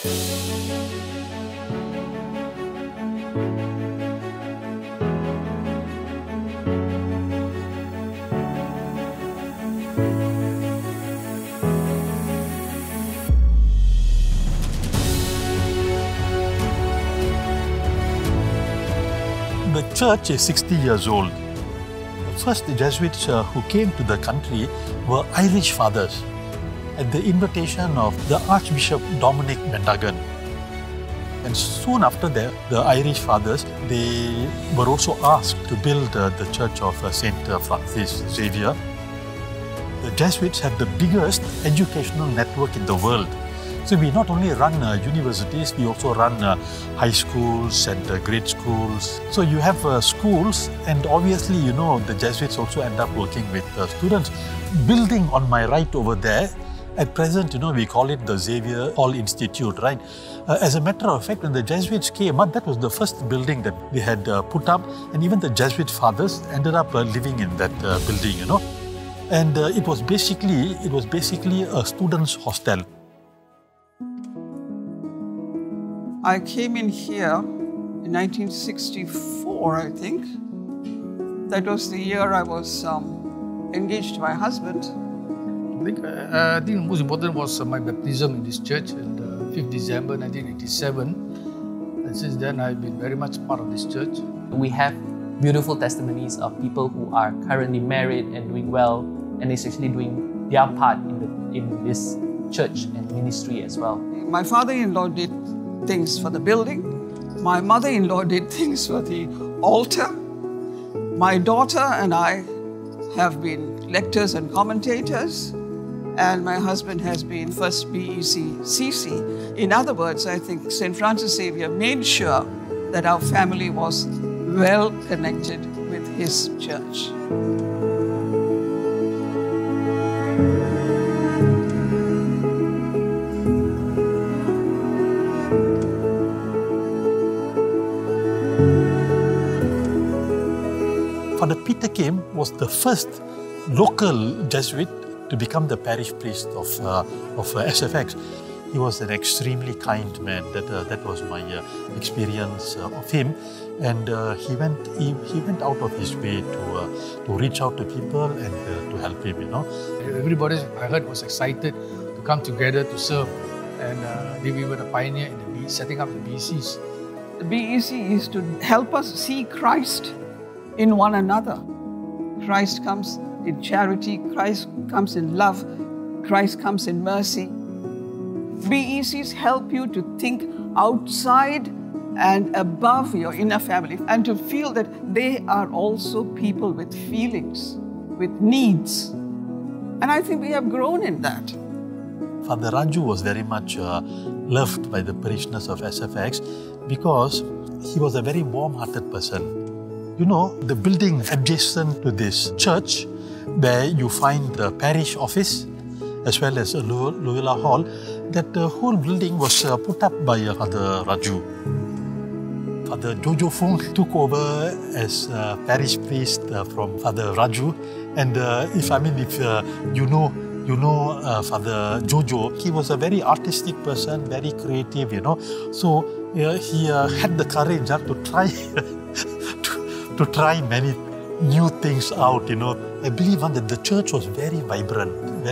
The church is 60 years old. The first Jesuits who came to the country were Irish fathers at the invitation of the Archbishop Dominic Monaghan. And soon after that, the Irish fathers, they were also asked to build the Church of St. Francis Xavier. The Jesuits have the biggest educational network in the world. So we not only run universities, we also run high schools and grade schools. So you have schools, and obviously, you know, the Jesuits also end up working with students. Building on my right over there, at present, you know, we call it the Xavier Hall Institute, right? As a matter of fact, when the Jesuits came, that was the first building that they had put up, and even the Jesuit fathers ended up living in that building, you know. And it was basically a students' hostel. I came in here in 1964, I think. That was the year I was engaged to my husband. I think the most important was my baptism in this church on the 5th December 1987. And since then, I've been very much part of this church. We have beautiful testimonies of people who are currently married and doing well, and essentially doing their part in this church and ministry as well. My father-in-law did things for the building. My mother-in-law did things for the altar. My daughter and I have been lectors and commentators, and my husband has been first BEC CC. In other words, I think St. Francis Xavier made sure that our family was well connected with his church. Father Peter Kim was the first local Jesuit to become the parish priest of SFX. He was an extremely kind man. That was my experience of him, and he went out of his way to reach out to people and to help him. You know, Everybody I heard was excited to come together to serve, and we were the pioneer in setting up the BECs. The BEC is to help us see Christ in one another. Christ comes in charity, Christ comes in love, Christ comes in mercy. BECs help you to think outside and above your inner family, and to feel that they are also people with feelings, with needs. And I think we have grown in that. Father Raju was very much loved by the parishioners of SFX because he was a very warm-hearted person. You know, the building adjacent to this church, where you find the parish office as well as Loyola Hall, that whole building was put up by Father Raju. Father Jojo Fung took over as parish priest from Father Raju, and if you know Father Jojo, he was a very artistic person, very creative, you know. So he had the courage to try to try many new things out, you know. I believe that the church was very vibrant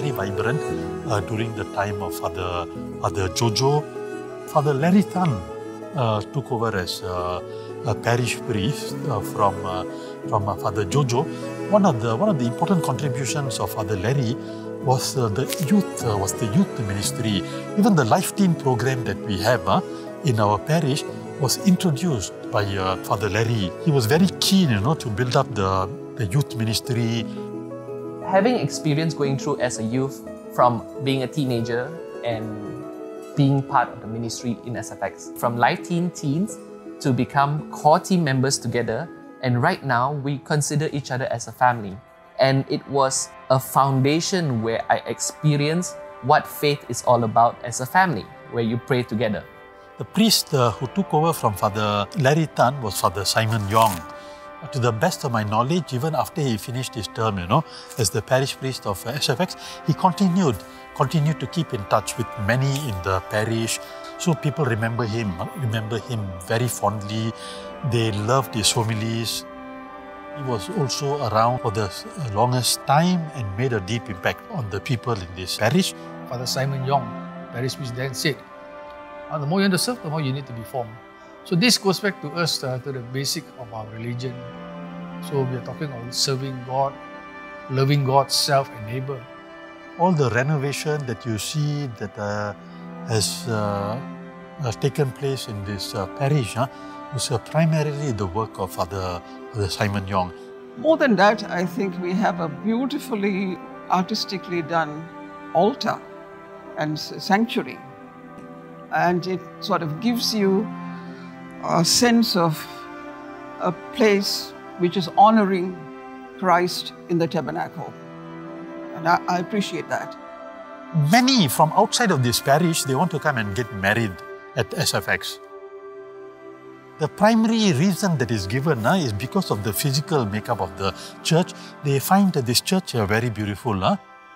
during the time of Father Jojo. Father Larry Tan took over as a parish priest from Father Jojo. One of the important contributions of Father Larry was the youth ministry. Even the Life Teen program that we have in our parish was introduced by Father Larry. He was very keen, you know, to build up the youth ministry. Having experience going through as a youth, from being a teenager and being part of the ministry in SFX, from Life Teens to become core team members together, and right now we consider each other as a family. And it was a foundation where I experienced what faith is all about as a family, where you pray together. The priest who took over from Father Larry Tan was Father Simon Yong. To the best of my knowledge, even after he finished his term, you know, as the parish priest of SFX, he continued to keep in touch with many in the parish. So people remember him very fondly. They loved his homilies. He was also around for the longest time and made a deep impact on the people in this parish. Father Simon Yong, parish priest, then said, the more you want to serve, the more you need to be formed. So this goes back to us, to the basic of our religion. So we are talking about serving God, loving God, self and neighbor. All the renovation that you see that has taken place in this parish was primarily the work of Father Simon Yong. More than that, I think we have a beautifully, artistically done altar and sanctuary. And it sort of gives you a sense of a place which is honoring Christ in the tabernacle. And I appreciate that. Many from outside of this parish, they want to come and get married at SFX. The primary reason that is given is because of the physical makeup of the church. They find that this church is very beautiful. Father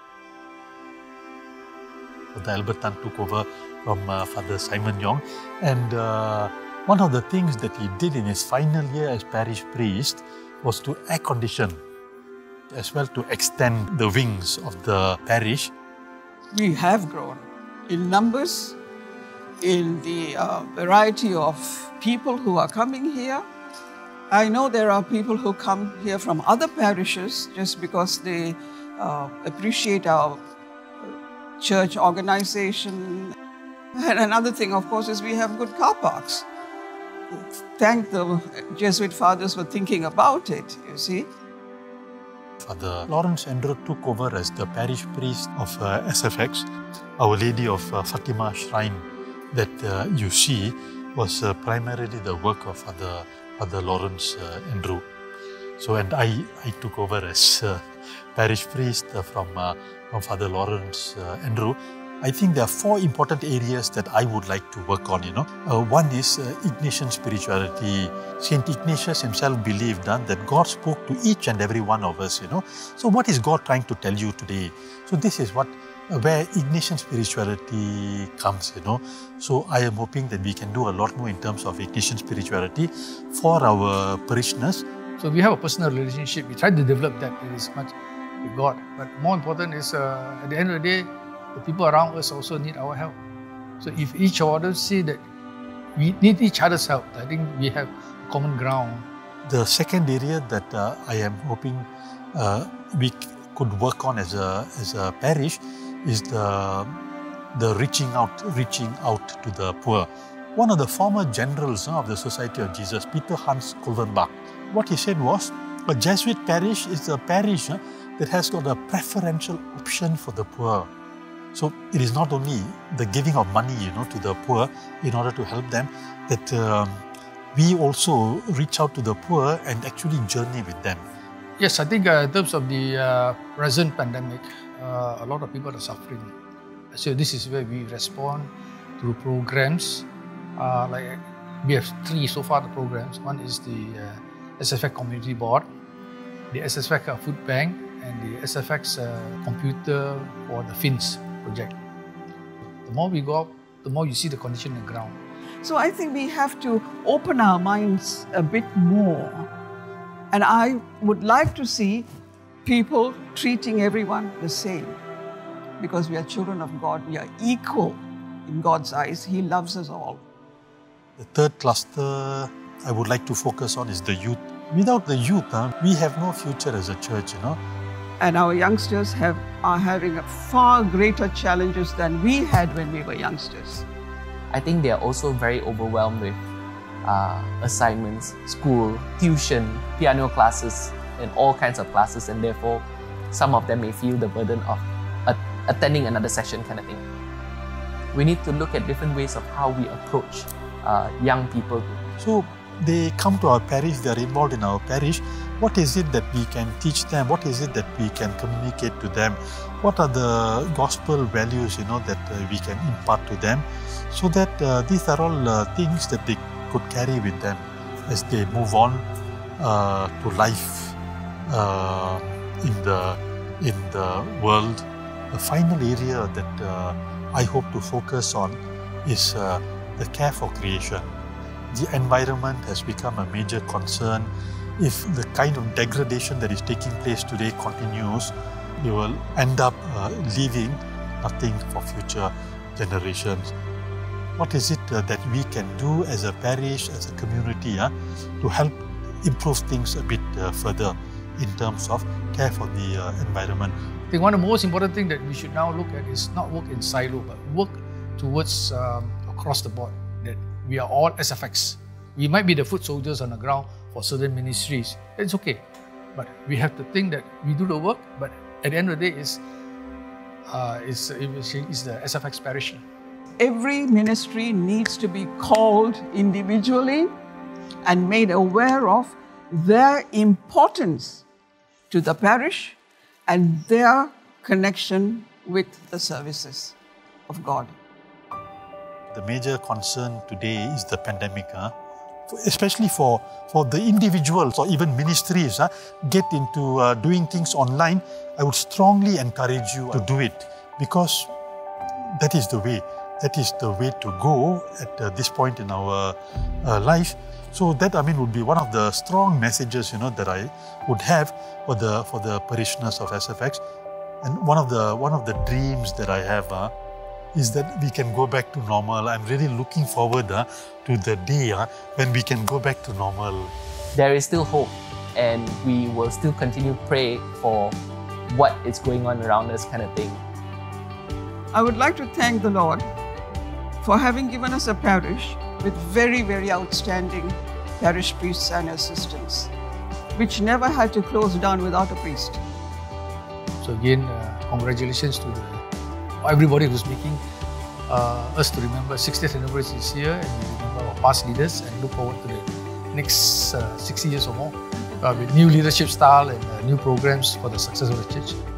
Albert Tan took over from Father Simon Yong, and one of the things that he did in his final year as parish priest was to air condition, as well to extend the wings of the parish. We have grown in numbers, in the variety of people who are coming here. I know there are people who come here from other parishes just because they appreciate our church organization. And another thing, of course, is we have good car parks. Thank the Jesuit fathers for thinking about it, you see. Father Lawrence Andrew took over as the parish priest of SFX. Our Lady of Fatima Shrine that you see was primarily the work of Father Lawrence Andrew. So, and I took over as parish priest from Father Lawrence Andrew. I think there are 4 important areas that I would like to work on, One is Ignatian spirituality. Saint Ignatius himself believed that God spoke to each and every one of us, So what is God trying to tell you today? So this is where Ignatian spirituality comes, So I am hoping that we can do a lot more in terms of Ignatian spirituality for our parishioners. So we have a personal relationship. We try to develop that as much with God. But more important is, at the end of the day, the people around us also need our help. So if each of us see that we need each other's help, I think we have common ground. The second area that I am hoping we could work on as a parish is the reaching out to the poor. One of the former generals of the Society of Jesus, Peter Hans Kulvenbach, what he said was, a Jesuit parish is a parish that has got a preferential option for the poor. So it is not only the giving of money, to the poor in order to help them, that we also reach out to the poor and actually journey with them. Yes, I think in terms of the present pandemic, a lot of people are suffering. So this is where we respond through programs. Like we have 3 so far the programs. One is the SFX Community Board, the SFX Food Bank, and the SFX Computer for the FINS project. The more we go up, the more you see the condition on the ground. So I think we have to open our minds a bit more. And I would like to see people treating everyone the same. Because we are children of God, we are equal in God's eyes. He loves us all. The third cluster I would like to focus on is the youth. Without the youth, we have no future as a church, And our youngsters are having far greater challenges than we had when we were youngsters. I think they are also very overwhelmed with assignments, school, tuition, piano classes, and all kinds of classes, and therefore some of them may feel the burden of attending another session kind of thing. We need to look at different ways of how we approach young people. So they come to our parish, they are involved in our parish. What is it that we can teach them? What is it that we can communicate to them? What are the gospel values, that we can impart to them? So that these are all things that they could carry with them as they move on to life in the world. The final area that I hope to focus on is the care for creation. The environment has become a major concern. If the kind of degradation that is taking place today continues, we will end up leaving nothing for future generations. What is it that we can do as a parish, as a community, to help improve things a bit further in terms of care for the environment? I think one of the most important things that we should now look at is not work in silo, but work towards across the board, that we are all SFX. We might be the foot soldiers on the ground for certain ministries. It's okay. But we have to think that we do the work, but at the end of the day, it's the SFX parish. Every ministry needs to be called individually and made aware of their importance to the parish and their connection with the services of God. The major concern today is the pandemic, especially for the individuals or even ministries get into doing things online. I would strongly encourage you to do it, because that is the way. That is the way to go at this point in our life. So that, would be one of the strong messages, that I would have for the parishioners of SFX. And one of the dreams that I have is that we can go back to normal. I'm really looking forward to the day when we can go back to normal. There is still hope, and we will still continue to pray for what is going on around us, kind of thing. I would like to thank the Lord for having given us a parish with very, very outstanding parish priests and assistants, which never had to close down without a priest. So again, congratulations to everybody who's making us to remember 60th anniversary this year, and we remember our past leaders, and look forward to the next 60 years or more with new leadership style and new programs for the success of the church.